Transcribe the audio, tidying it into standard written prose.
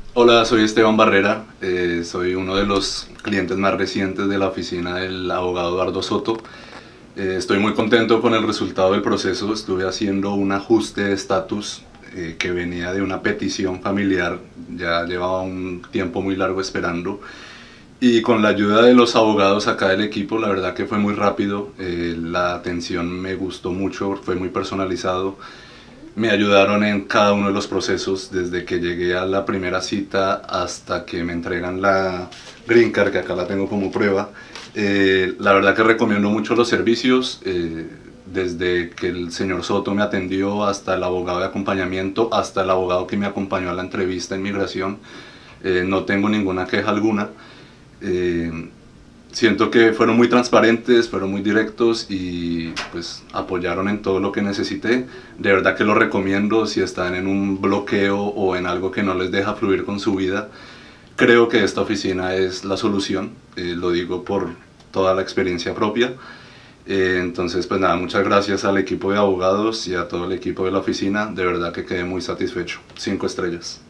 Hola, soy Esteban Barrera, soy uno de los clientes más recientes de la oficina del abogado Eduardo Soto. Estoy muy contento con el resultado del proceso. Estuve haciendo un ajuste de estatus que venía de una petición familiar, ya llevaba un tiempo muy largo esperando. Y con la ayuda de los abogados acá del equipo, la verdad que fue muy rápido, la atención me gustó mucho, fue muy personalizado. Me ayudaron en cada uno de los procesos, desde que llegué a la primera cita hasta que me entregan la Green Card, que acá la tengo como prueba. La verdad que recomiendo mucho los servicios, desde que el señor Soto me atendió hasta el abogado de acompañamiento, hasta el abogado que me acompañó a la entrevista en migración. No tengo ninguna queja alguna. Eh, Siento que fueron muy transparentes, fueron muy directos y pues apoyaron en todo lo que necesité. De verdad que lo recomiendo si están en un bloqueo o en algo que no les deja fluir con su vida. Creo que esta oficina es la solución, lo digo por toda la experiencia propia. Entonces pues nada, muchas gracias al equipo de abogados y a todo el equipo de la oficina, de verdad que quedé muy satisfecho. 5 estrellas.